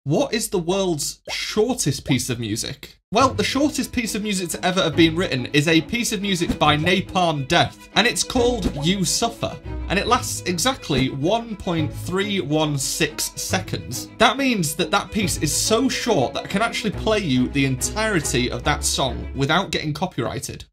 What is the world's shortest piece of music? Well, the shortest piece of music to ever have been written is a piece of music by Napalm Death, and it's called You Suffer, and it lasts exactly 1.316 seconds. That means that that piece is so short that I can actually play you the entirety of that song without getting copyrighted.